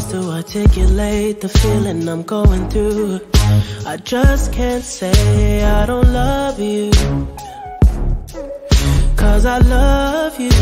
words to articulate the feeling I'm going through. I just can't say I don't love you, 'cause I love you.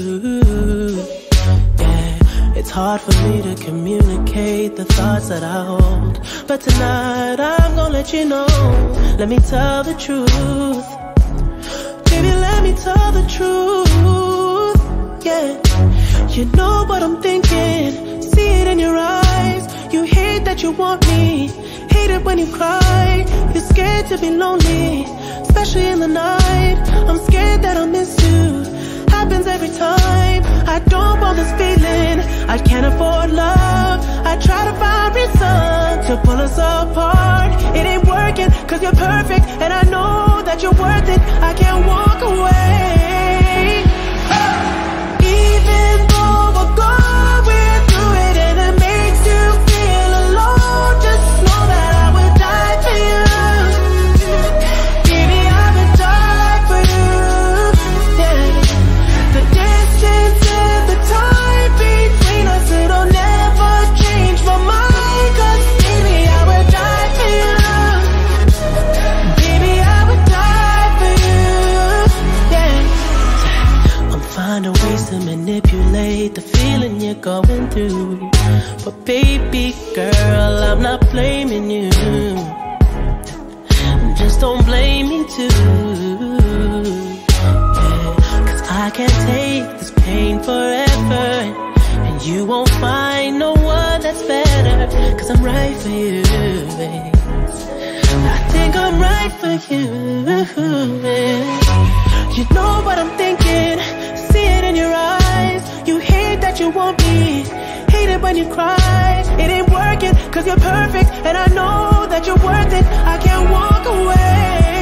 Yeah, it's hard for me to communicate the thoughts that I hold, but tonight I'm gonna let you know. Let me tell the truth. Baby, let me tell the truth. Yeah, you know what I'm thinking. See it in your eyes. You hate that you want me, hate it when you cry. You're scared to be lonely, especially in the night. I'm scared that I'll miss you. Happens every time. I don't want this feeling. I can't afford love. I try to find reason to pull us apart. It ain't working, 'cause you're perfect, and I know that you're worth it. I can't walk away. Even though we're going through it and it makes you feel alone, just know that I would die for you. Baby, I would die for you. Yeah. The distance and the time between us, it'll never change my mind, 'cause baby, I would die for you. Baby, I would die for you. Yeah. I'm finding ways to manipulate the feeling you're going through, but baby girl, I'm not blaming you. Just don't blame me too. Yeah, 'cause I can't take this pain forever, and you won't find no one that's better, 'cause I'm right for you, babe. I think I'm right for you. You know what I'm thinking. See it in your eyes. You hate that you want me, hate it when you cry. It ain't working, 'cause you're perfect, and I know that you're worth it. I can't walk away.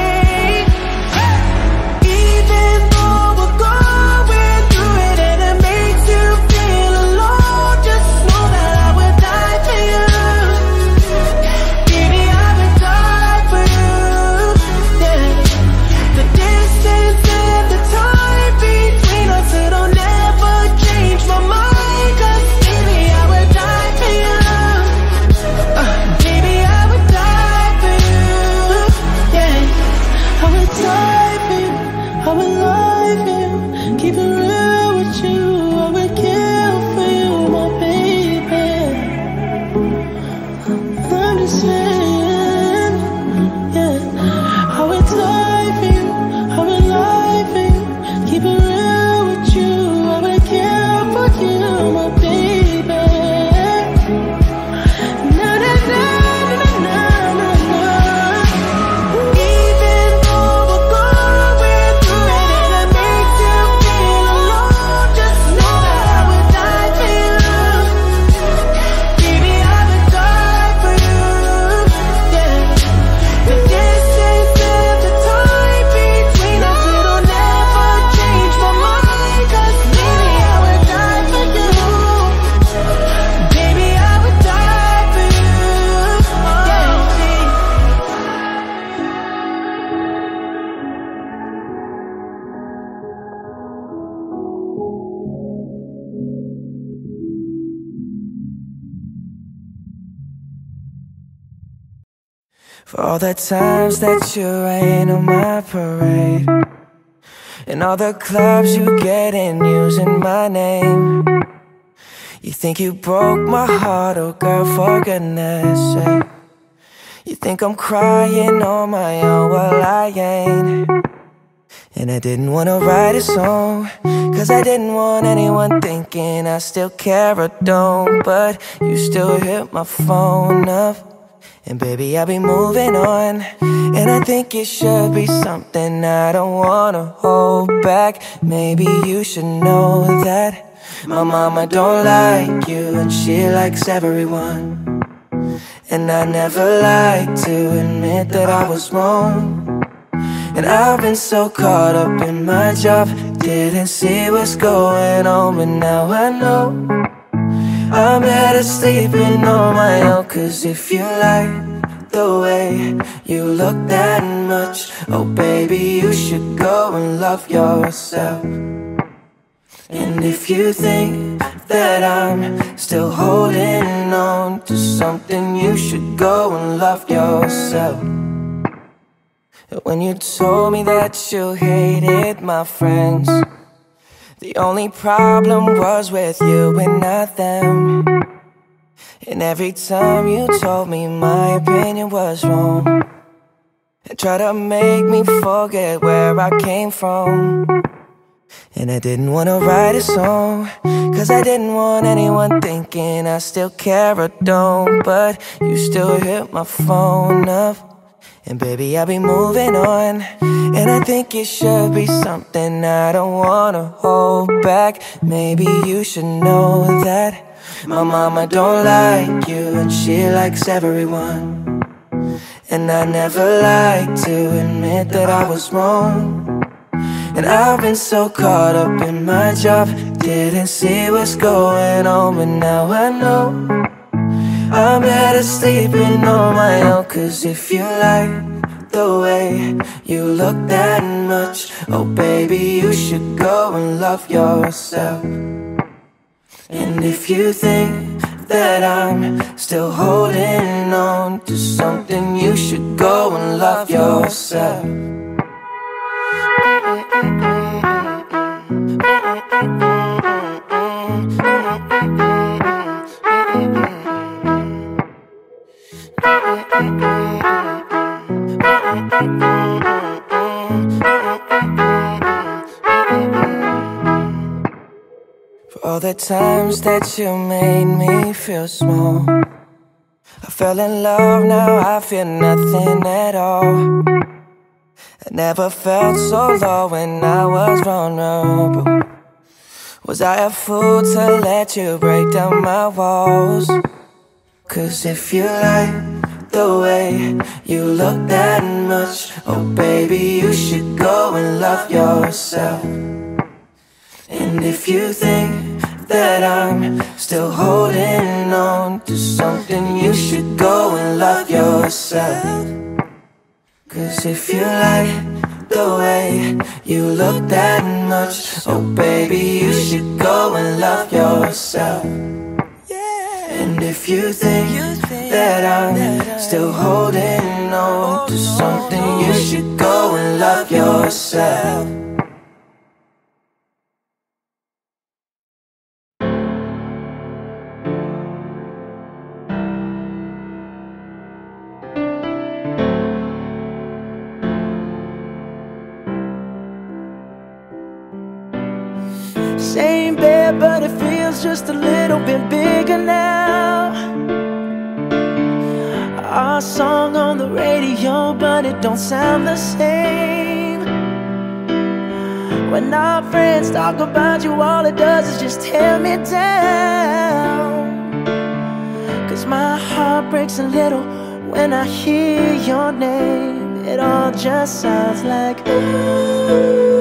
Even though we're going through it and it makes you feel alone, just know that I would die for you. Baby, I would die for you. Yeah. The distance and the time between us, it'll never change my mind, 'cause baby, I would die for you. Baby, I would die for you. Yeah, I would die for you. I would lie for you. Keep it real with you. I would kill for you, my baby. I'm just saying, yeah. I would die for you. I would lie for you. Keep it real with you. I would kill for you, my baby. Na na na na na na na. Even though we're going through it and it makes you feel alone, just know that I would die for you. Baby, I would die for you. Yeah. The distance and the time between us, it'll never change my mind, 'cause baby, I would die for you. Baby, I would die for you. For all the times that you rain on my parade, and all the clubs you get in using my name. You think you broke my heart, oh girl, for goodness sake. You think I'm crying on my own, well I ain't. And I didn't wanna write a song, 'cause I didn't want anyone thinking I still care or don't. But you still hit my phone up, and baby, I'll be moving on. And I think it should be something I don't wanna hold back. Maybe you should know that my mama don't like you, and she likes everyone. And I never like to admit that I was wrong. And I've been so caught up in my job, didn't see what's going on. But now I know I'm better sleeping on my own. 'Cause if you like the way you look that much, oh baby, you should go and love yourself. And if you think that I'm still holding on to something, you should go and love yourself. When you told me that you hated my friends, the only problem was with you and not them. And every time you told me my opinion was wrong, and tried to make me forget where I came from. And I didn't want to write a song, cause I didn't want anyone thinking I still care or don't. But you still hit my phone up, and baby, I'll be moving on. And I think it should be something I don't wanna hold back. Maybe you should know that my mama don't like you, and she likes everyone. And I never like to admit that I was wrong. And I've been so caught up in my job, didn't see what's going on. But now I know I'm better sleeping on my own. Cause if you like the way you look that much, oh baby, you should go and love yourself. And if you think that I'm still holding on to something, you should go and love yourself. For all the times that you made me feel small, I fell in love, now I feel nothing at all. I never felt so low when I was vulnerable. Was I a fool to let you break down my walls? Cause if you like the way you look that much, oh baby, you should go and love yourself. And if you think that I'm still holding on to something, you should go and love yourself. Cause if you like the way you look that much, oh baby, you should go and love yourself. And if you think that I'm still holding on to something, you should go and love yourself. Same bed, but it feels just a little bit bigger now. Our song on the radio, but it don't sound the same. When our friends talk about you, all it does is just tear me down. Cause my heart breaks a little when I hear your name. It all just sounds like ooh.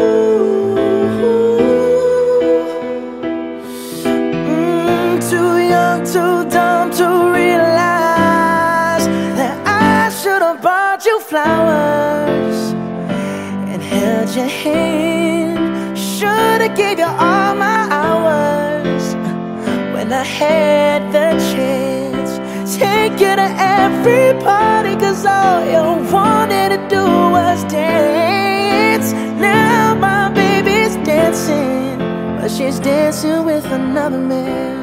Too dumb to realize that I should've bought you flowers and held your hand. Should've gave you all my hours when I had the chance. Take you to every party, cause all you wanted to do was dance. Now my baby's dancing, but she's dancing with another man.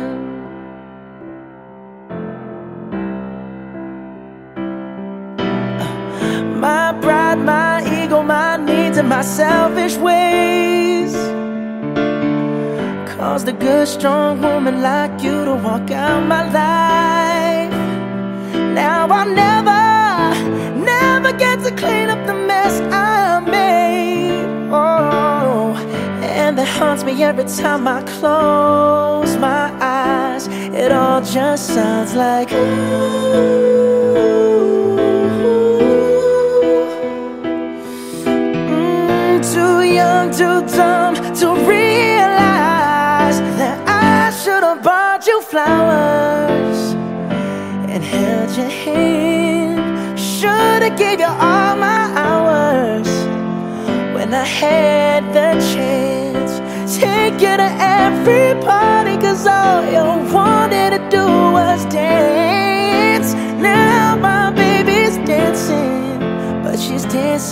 My pride, my ego, my needs, and my selfish ways caused a good, strong woman like you to walk out my life. Now I'll never get to clean up the mess I made. Oh, and that haunts me every time I close my eyes. It all just sounds like ooh. Too young, too dumb to realize that I should've bought you flowers and held your hand. Should've gave you all my hours when I had the chance. Take you to every party, cause all you wanted to do was dance.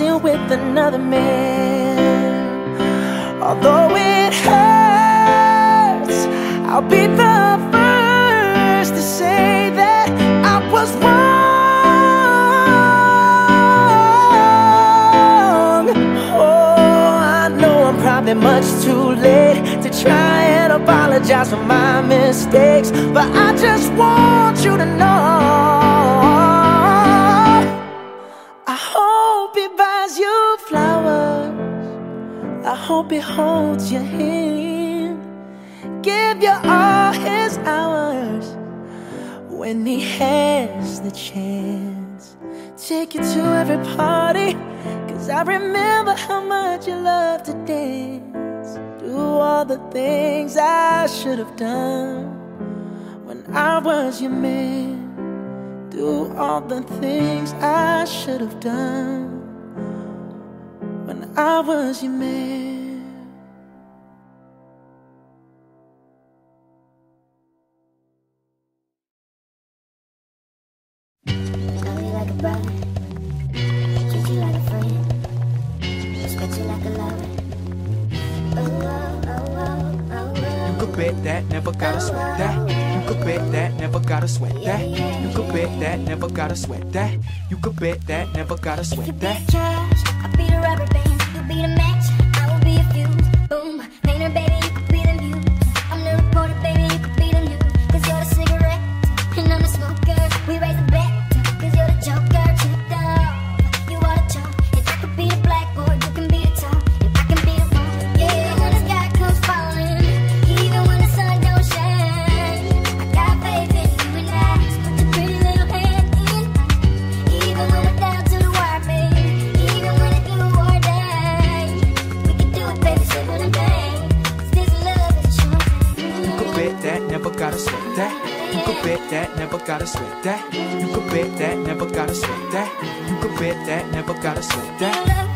dancing with another man. Although it hurts, I'll be the first to say that I was wrong. Oh, I know I'm probably much too late to try and apologize for my mistakes, but I just want you to know, I hope he buys you flowers, I hope he holds your hand, give you all his hours when he has the chance. Take you to every party, 'cause I remember how much you loved to dance. Do all the things I should have done when I was your man. Do all the things I should have done when I was your man. Love you like a brother, treat you like a friend, respect you like a lover. Oh, oh, oh, oh, oh. You could bet that, never gotta sweat that. You could bet that, never gotta sweat that. You could bet that, never gotta sweat that. You could bet that, never gotta If you sweat be that. the cash, I'll be the rubber band. You be the match, I will be a fuse. Boom, painter, baby, you could be the muse. I'm the reporter, baby, you could be the news. 'Cause you're the cigarette, and I'm the smoker. We raise the bet, 'cause you're the joker. Tricked off, you are the chalk. If I could be the blackboard, you can be the top. If I can be the one, yeah, when the sky comes falling, even when the sun don't shine, I got faith in you and I. Just put your pretty little hand in. Even when we're down to the wire, baby, even when it's you or die, we can do it, baby, simple and bang. 'Cause this love is a short time. You could bet that, never gotta sweat that. You could bet that, never gotta sweat that. You could bet that, never gotta sweat that. You could bet that, never gotta sweat that.